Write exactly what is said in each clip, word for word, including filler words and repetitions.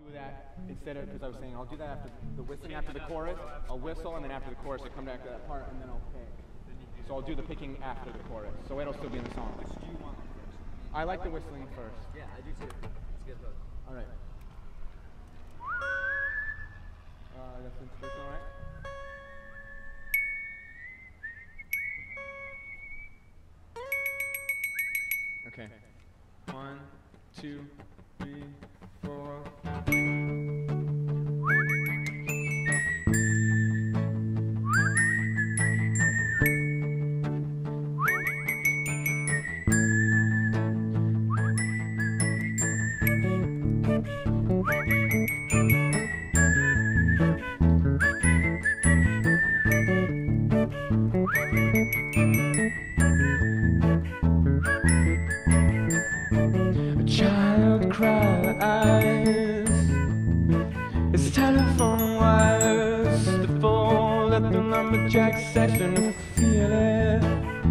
do that instead of, because I was saying I'll do that after the whistling after the chorus. I'll whistle and then after the chorus I come back to that part and then I'll pick. So I'll do the picking after the chorus. So it'll still be in the song. Which do you want first? I like the whistling first. Yeah, I do too. Let's get both. All right. Uh, that's the instrumental, right? Okay. One, two, three, four. Child cries, it's telephone wires that fall at the lumberjack section to feel it.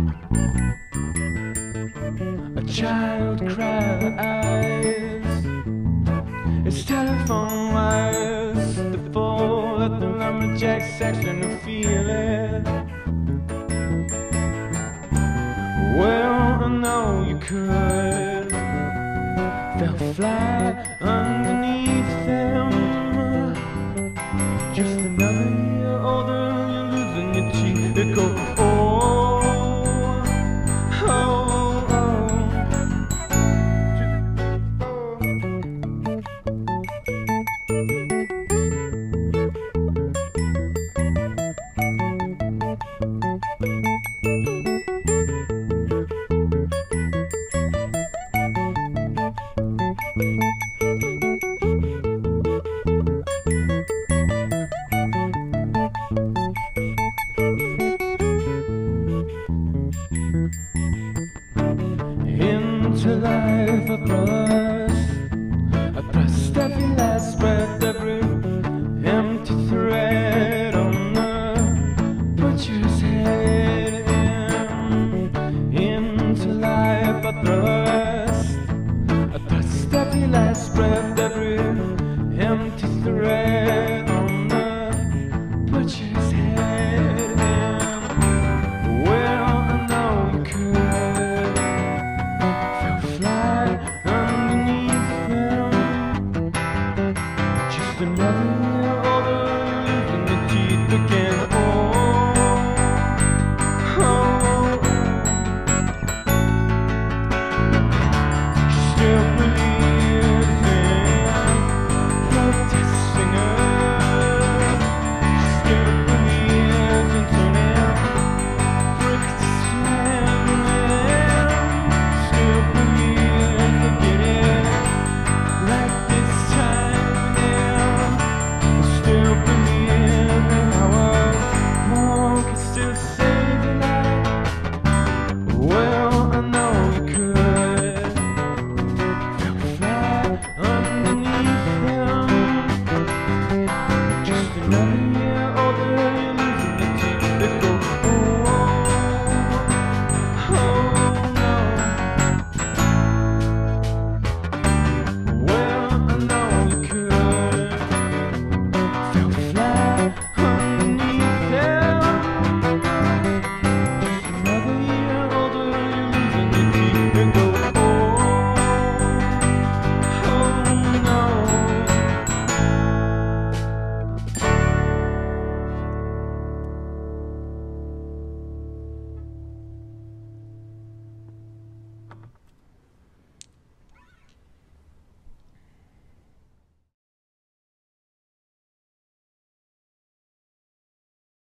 A child cries, it's telephone wires that fall at the lumberjack section to feel it. Well, I know you could. They'll fly underneath them. Just another year older, you're losing your teeth. They go, oh, oh, oh. Into life I thrust, I thrust every last breath, every empty thread on the butcher's head. Into life I thrust.